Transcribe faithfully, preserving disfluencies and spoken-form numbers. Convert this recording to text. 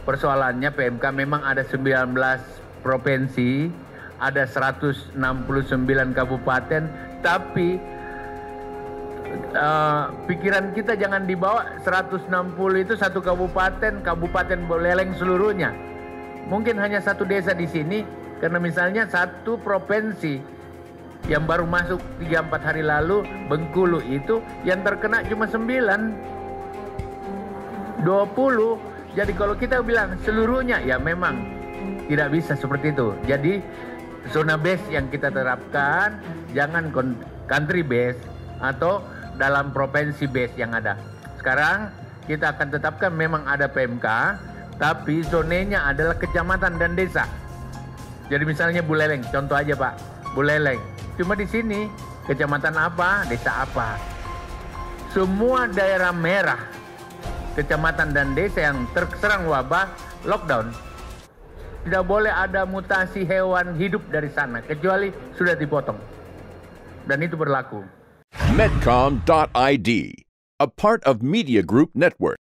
persoalannya P M K memang ada sembilan belas provinsi, ada seratus enam puluh sembilan kabupaten, tapi uh, pikiran kita jangan dibawa seratus enam puluh itu satu kabupaten, kabupaten Buleleng seluruhnya. Mungkin hanya satu desa di sini, karena misalnya satu provinsi yang baru masuk tiga empat hari lalu, Bengkulu itu yang terkena cuma sembilan, dua puluh. Jadi kalau kita bilang seluruhnya, ya memang tidak bisa seperti itu. Jadi zona base yang kita terapkan, jangan country base atau dalam provinsi base yang ada. Sekarang kita akan tetapkan memang ada P M K, tapi zonenya adalah kecamatan dan desa. Jadi misalnya Buleleng, contoh aja Pak, Buleleng. Cuma di sini kecamatan apa, desa apa. Semua daerah merah, kecamatan dan desa yang terserang wabah, lockdown. Tidak boleh ada mutasi hewan hidup dari sana, kecuali sudah dipotong. Dan itu berlaku. Medcom dot I D, a part of Media Group Network.